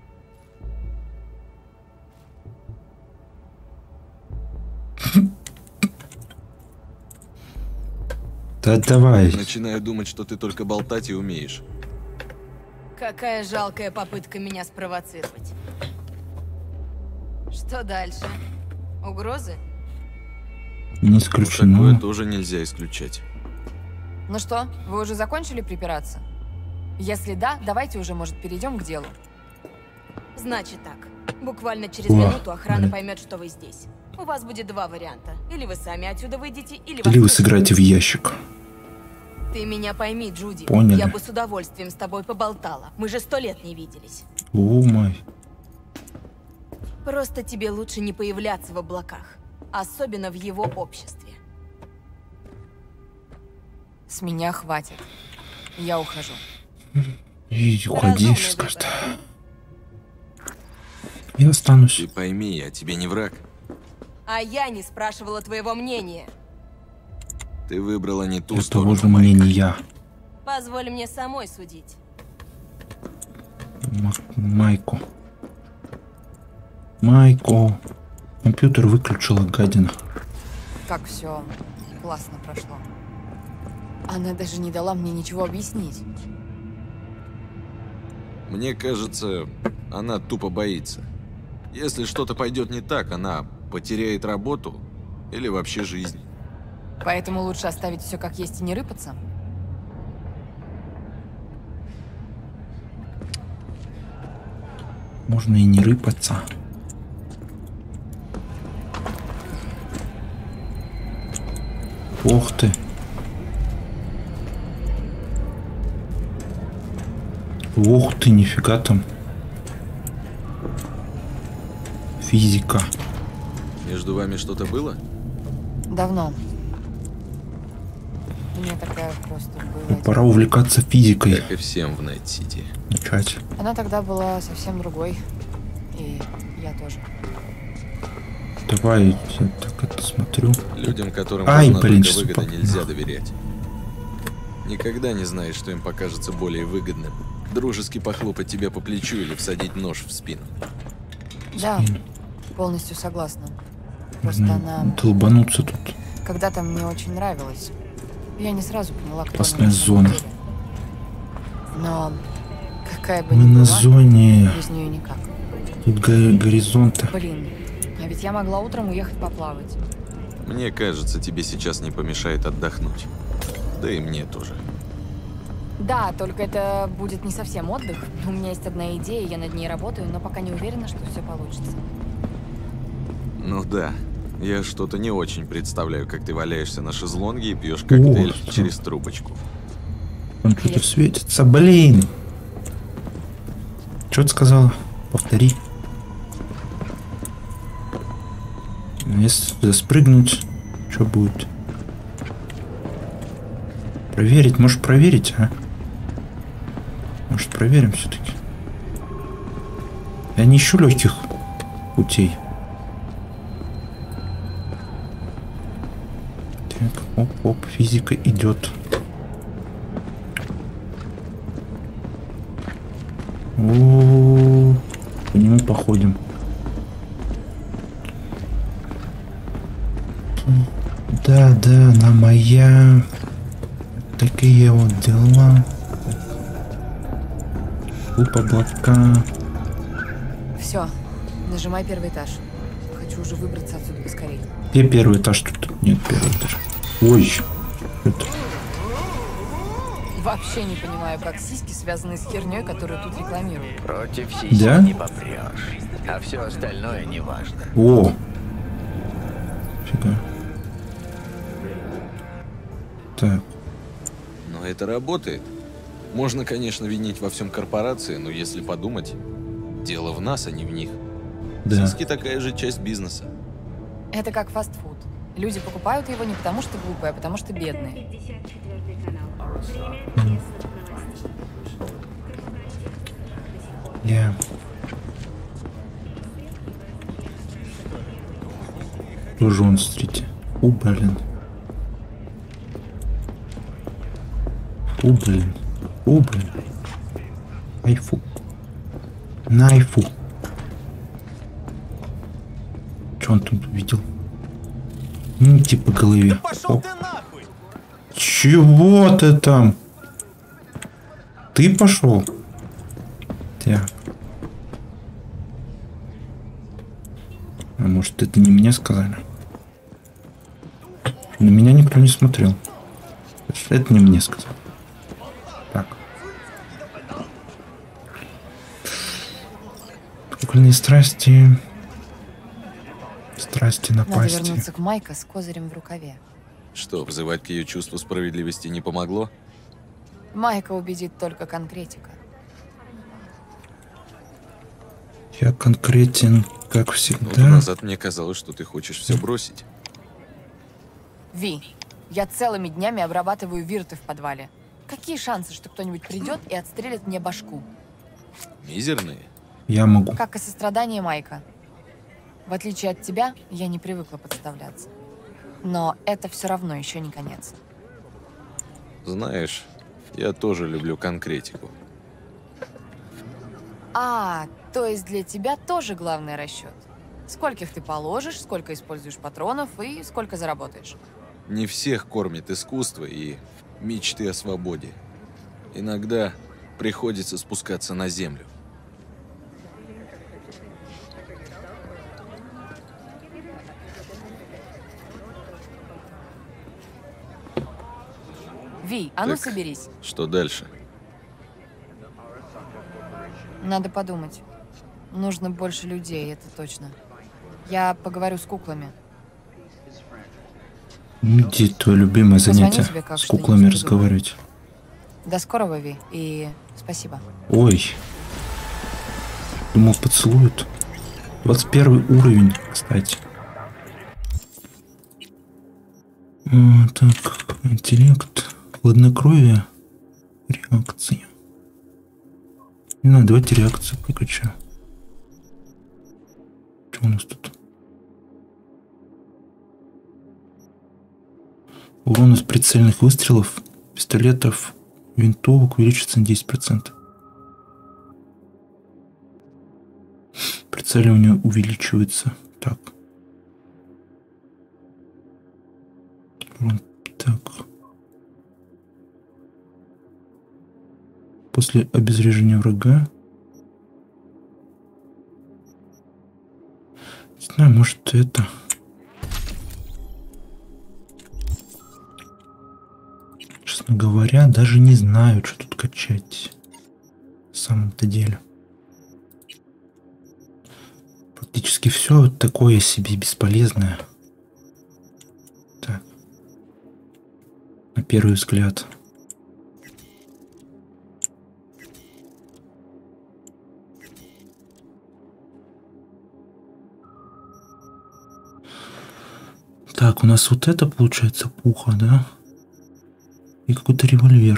Да давай. Начинаю думать, что ты только болтать и умеешь. Какая жалкая попытка меня спровоцировать. Что дальше? Угрозы? Не исключено. Такое тоже нельзя исключать. Ну что, вы уже закончили припираться? Если да, давайте уже, может, перейдем к делу. Значит так. Буквально через О, минуту охрана блин. поймет, что вы здесь. У вас будет два варианта. Или вы сами отсюда выйдете, или вас... Или вы тоже. сыграете в ящик. Ты меня пойми, Джуди. Поняли. Я бы с удовольствием с тобой поболтала. Мы же сто лет не виделись. О май. Просто тебе лучше не появляться в облаках. Особенно в его обществе. С меня хватит. Я ухожу. И уходи, Разумный скажет. Я останусь. Ты пойми, я тебе не враг. А я не спрашивала твоего мнения. Ты выбрала не ту Я сторону, того же Майк. мнения. Позволь мне самой судить. М- Майку. Майку. Компьютер выключила, гадина. Как все классно прошло. Она даже не дала мне ничего объяснить. Мне кажется, она тупо боится. Если что-то пойдет не так, она потеряет работу или вообще жизнь. Поэтому лучше оставить все как есть и не рыпаться. Можно и не рыпаться. Ох ты. Ох ты, нифига там. Физика. Между вами что-то было? Давно. Мне тогда просто было... Ну, пора увлекаться физикой. Как и всем в Найт-Сити. Начать. Она тогда была совсем другой. И я тоже. Давай, я так это смотрю. Людям, которым Ай, нужна блин, только выгода, спа- нельзя доверять. Никогда не знаешь, что им покажется более выгодным. Дружески похлопать тебя по плечу или всадить нож в спину. Да, полностью согласна. Просто Ну, она долбануться тут. когда-то мне очень нравилась. Я не сразу поняла, кто Опасная она на самом зона. деле. Но какая бы Мы ни на была, зоне. без нее никак. Тут го- горизонта. Блин, а ведь я могла утром уехать поплавать. Мне кажется, тебе сейчас не помешает отдохнуть. Да и мне тоже. Да, только это будет не совсем отдых. У меня есть одна идея, я над ней работаю, но пока не уверена, что все получится. Ну да. Я что-то не очень представляю, как ты валяешься на шезлонге и пьешь коктейль О, через трубочку. Он что-то светится. Блин. Что ты сказала? Повтори. Если спрыгнуть, что будет? Проверить, может проверить, а? Может проверим все-таки? Я не ищу легких путей. Так, оп-оп, физика идет. О, по нему походим. Да, да, она моя. Такие вот дела. Уп, облака. Все, нажимай первый этаж. Хочу уже выбраться отсюда поскорее. Где первый этаж? Тут нет первый этаж. Ой, это... Вообще не понимаю, как сиськи связаны с херней, которую тут рекламируют. Против сиськи Да? не попрешь, а все остальное не важно. О! Фига. Так. Но это работает. Можно, конечно, винить во всем корпорации, но если подумать, дело в нас, а не в них. Да. Сиськи такая же часть бизнеса. Это как фастфуд. Люди покупают его не потому, что глупые, а потому, что бедные. пятьдесят четвёртый канал. Время местных новостей. Я... Тоже он, смотрите. Фу, блин. Фу, блин. Фу, блин. Айфу. Найфу. Че он тут увидел? Ну, типа голове. Пошел О. ты нахуй! Чего ты там? Ты пошел? Так. А может, это не мне сказали? На меня никто не смотрел. Это не мне сказал. Так. Кукольные страсти. Страсти Надо напасти. вернуться к Майка с козырем в рукаве. Что, взывать к ее чувству справедливости не помогло? Майка убедит только конкретика. Я конкретен, как Минуту всегда. назад мне казалось, что ты хочешь все бросить. Ви, я целыми днями обрабатываю вирты в подвале. Какие шансы, что кто-нибудь придет и отстрелит мне башку? Мизерные? Я могу. Как и сострадание Майка. В отличие от тебя, я не привыкла подставляться. Но это все равно еще не конец. Знаешь, я тоже люблю конкретику. А, то есть для тебя тоже главный расчет. Скольких ты положишь, сколько используешь патронов и сколько заработаешь. Не всех кормит искусство и мечты о свободе. Иногда приходится спускаться на землю. Ви, а ну Так. соберись. Что дальше? Надо подумать. Нужно больше людей, это точно. Я поговорю с куклами. Где твое любимое Позвоню занятие? тебе, как С что-нибудь куклами придумаю. разговаривать. До скорого, Ви, и спасибо. Ой. Думал, поцелуют. двадцать первый уровень, кстати. А, так, интеллект, хладнокровие, реакция. Не надо, давайте реакцию прокачаю. Что у нас тут? Урон из прицельных выстрелов, пистолетов, винтовок увеличится на десять процентов. Прицеливание увеличивается. Так. Так. После обезвреживания врага. Не знаю, может это... Честно говоря, даже не знаю, что тут качать. На самом-то деле. Практически все такое себе бесполезное. Так. На первый взгляд. Так, у нас вот это получается пуха, да? И какой-то револьвер.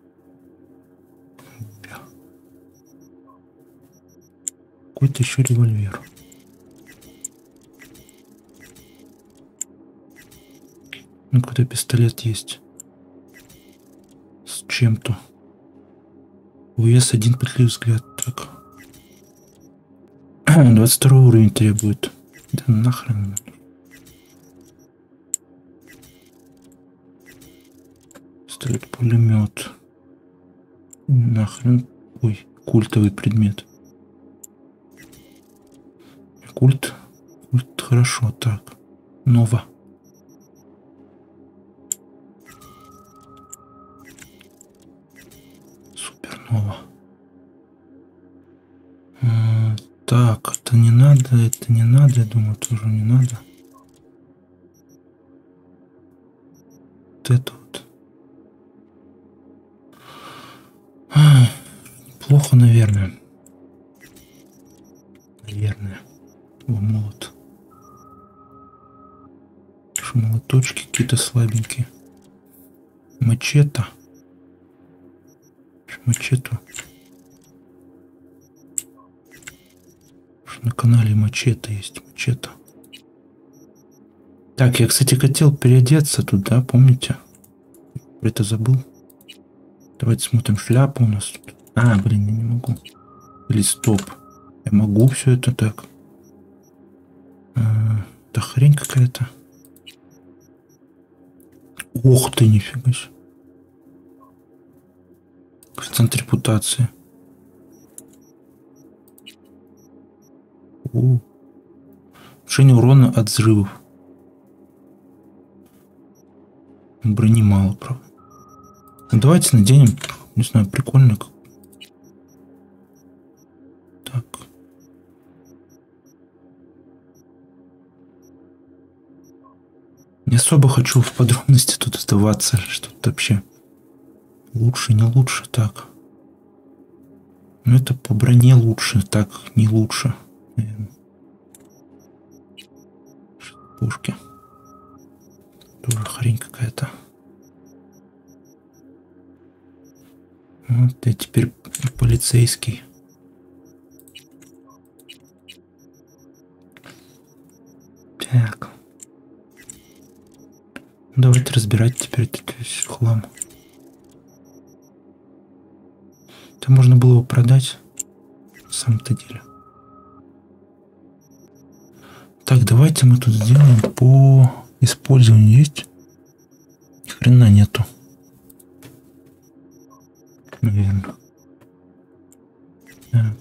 Какой-то еще револьвер. Ну, какой-то пистолет есть. С чем-то. УС один пытливый взгляд. Так. двадцать второй уровень требует. Да нахрен. Пистолет, пулемет. Нахрен. Ой, культовый предмет. Культ. Культ хорошо. Так. Нова. Супернова. А, так, это не надо, это не надо, я думаю, тоже не надо. Вот это вот. А, плохо, наверное. Наверное. О, молот. Молоточки какие-то слабенькие. Мачете. Мачету. На канале мачете есть. Мачете. Так, я, кстати, хотел переодеться тут, да, помните? Про это забыл. Давайте смотрим. Шляпа у нас тут. А, блин, я не могу. Или стоп. Я могу все это так. А, да хрень какая-то. Ох ты, нифига себе. Коэффициент репутации. О. Повышение урона от взрывов. Брони мало, правда. Ну, давайте наденем, не знаю, прикольно. Так. Не особо хочу в подробности тут вдаваться, что тут вообще лучше, не лучше, так. Ну это по броне лучше, так, не лучше, наверное. Пушки. Тоже хрень какая-то. Вот я теперь полицейский. Так. Давайте разбирать теперь этот весь хлам. Это можно было его продать на самом-то деле. Так, давайте мы тут сделаем по использованию. Есть? Ни хрена нету. Наверное. Так.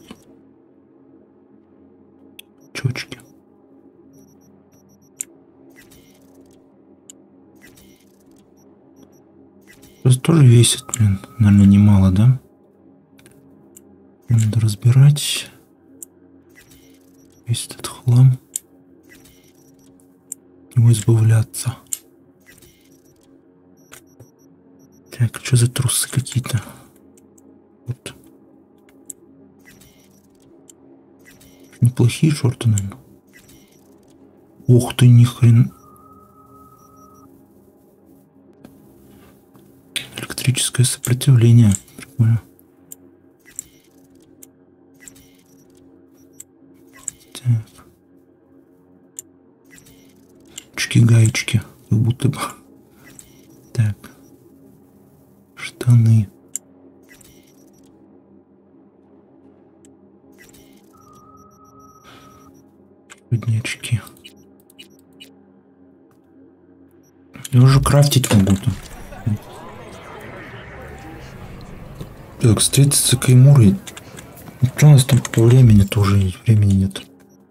Чёчки. Это тоже весит, блин, наверное, немало, да? Надо разбирать весь этот хлам. Его избавляться. Так, что за трусы какие-то? Вот. Неплохие шорты, наверное. Ух ты, ни хрен. Электрическое сопротивление. Прикольно. Так. Гаечки, как будто бы. Так. Штаны. Одни очки. Я уже крафтить могу там. Так, встретиться Каймурой. Что у нас там по времени тоже? Времени нет.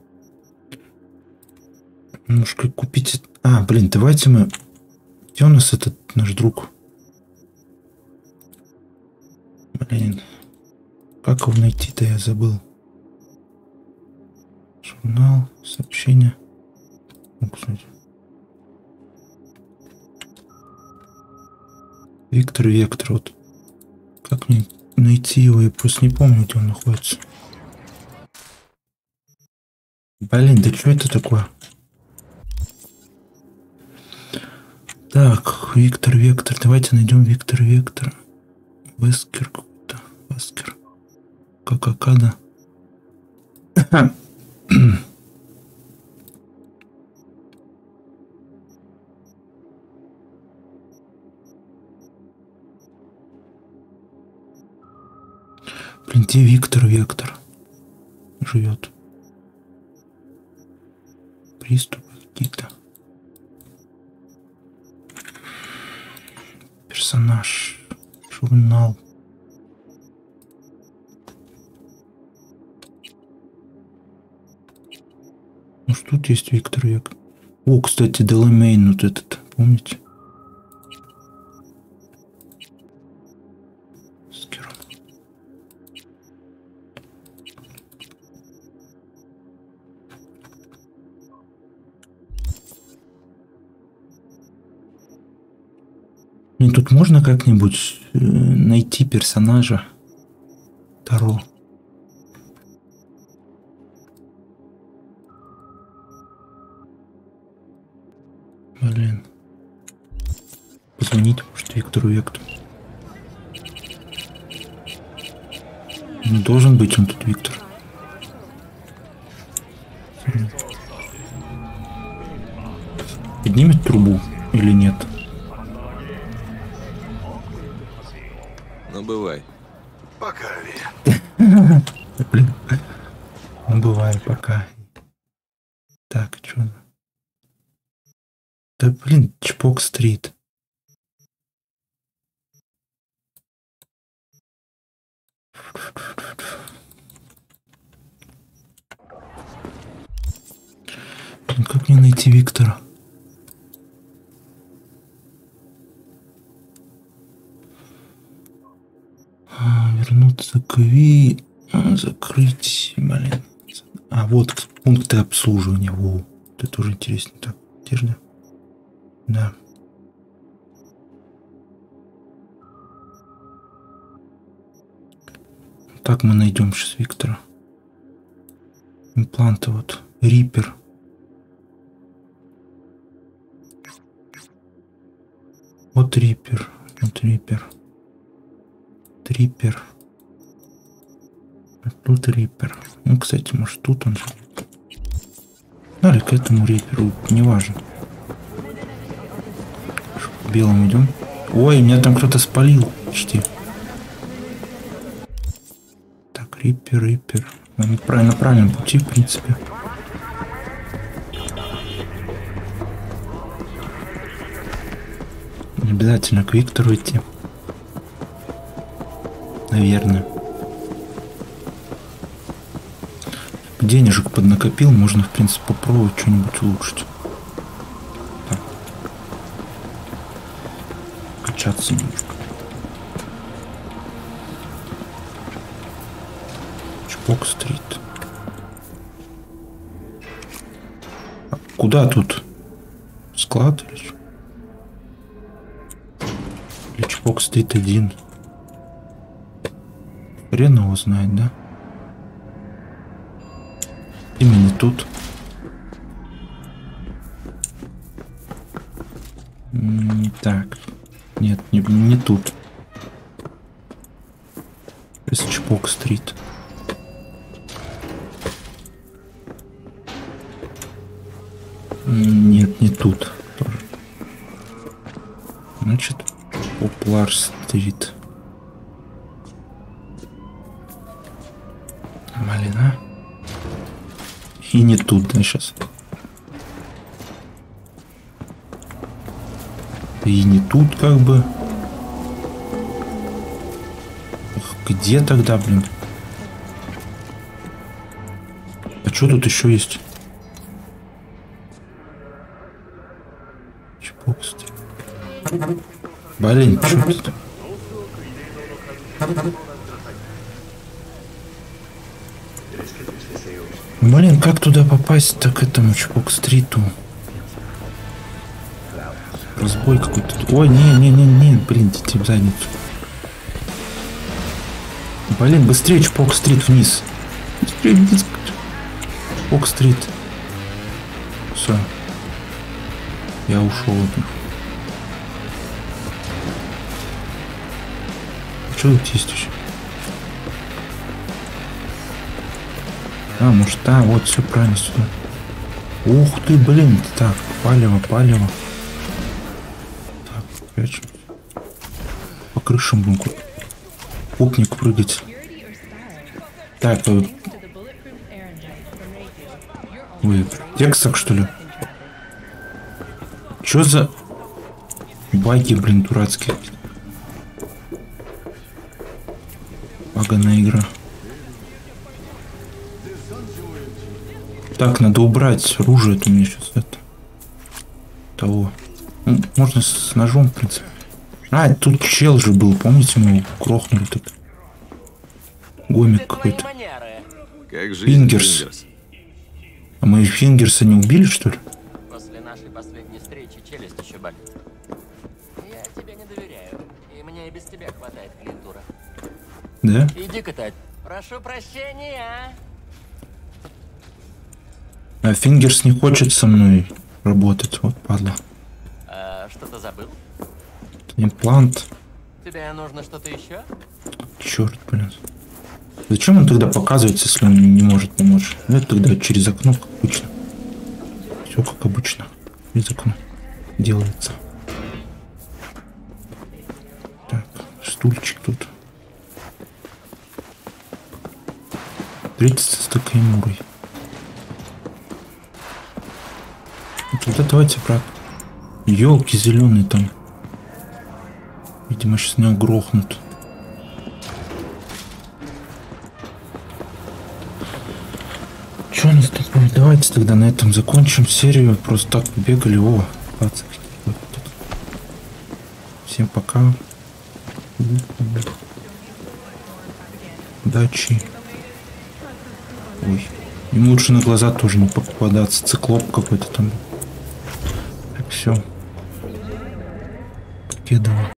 Немножко купить... А, блин, давайте мы... Где у нас этот наш друг? Блин. Как его найти-то, я забыл. Журнал, сообщение. Ну, кстати. Виктор Вектор. Вот. Как мне найти его? Я просто не помню, где он находится. Блин, да что это такое? Так, Виктор Вектор. Давайте найдем Виктор Вектор. Вескер какой-то. Вескер. Какакада. Блин, где Виктор Вектор живет? Приступы какие-то. Персонаж. Журнал. Ну что тут есть Виктор Вектор? О, кстати, Деламейн вот этот, помните? Мне тут можно как-нибудь э, найти персонажа Таро? Блин. Позвонить, может, Виктору Вектору. Не должен быть он тут, Виктор. Поднимет трубу или нет? Ну, бывай. Пока, Ви. Блин. Ну, бывай, пока. Так, что? Да, блин, Чпок-стрит. Блин, как мне найти Виктора? А, вернуться к Ви. А, закрыть, блин. А, вот пункты обслуживания. Воу. Это тоже интересно. Так, где же? Да. Так мы найдем сейчас Виктора. Импланты вот. Риппер. Вот Риппер. Вот Риппер. Риппер. А тут Риппер. Ну, кстати, может тут он же. Дали к этому Рипперу. Неважно. По белому идем. Ой, меня там кто-то спалил. Почти. Так, Риппер, Риппер. Мы правильно, на правильном пути, в принципе. Не обязательно к Виктору идти. Наверное. Денежек поднакопил, можно, в принципе, попробовать что-нибудь улучшить. Так. Качаться немножко. Чпок-стрит. А куда тут? Склад или что? Или Чпок-стрит один? Хрен его знает, да? Именно тут. Так. Нет, не, не тут. Это Чпок-стрит. Нет, не тут. Тоже. Значит, Поплар-стрит. Малина. И не тут, да, сейчас. И не тут, как бы. Ох, где тогда, блин? А что тут еще есть? Чпок-стрит. Блин, что тут? Блин, как туда попасть-то к этому Чпок-стриту? Разбой какой-то. Ой, не-не-не-не, блин, идите в задницу. Блин, быстрее Чпок-стрит вниз. Быстрее вниз. Чпок-стрит. Все. Я ушел от них. Что тут есть еще? А, может, а, вот, все правильно сюда. Ух ты, блин, так, палево, палево. Так, прячем. По крышам будем пупник прыгать. Так, ой, в текстах, что ли? Что за байки, блин, дурацкие? Поганая игра. Так, надо убрать оружие, это у меня сейчас это. Того. Ну, можно с ножом, в принципе. А, тут чел же был, помните, мы его грохнули тут. Гомик какой-то. Как же Фингерс. А мы Фингерса не убили, что ли? После нашей последней встречи челюсть еще болит. Я тебе не доверяю. И мне и без тебя хватает клиентура. Да? Иди-ка ты. Прошу прощения. А Фингерс не хочет со мной работать, вот падла. А, что-то забыл? Имплант. Тебе нужно что-то еще? Черт, блин. Зачем он тогда показывается, если он не может помочь? Ну, это тогда через окно, как обычно. Все как обычно. Через окно делается. Так, стульчик тут. Встретиться с Такаймурой. Тогда давайте, брат. Ёлки зеленые там. Видимо, сейчас меня грохнут. Что у нас такое? Давайте тогда на этом закончим серию. Просто так побегали. О, двадцать. Всем пока. Удачи. Ой. Им лучше на глаза тоже не попадаться. Циклоп какой-то там. Так, все. Покедово.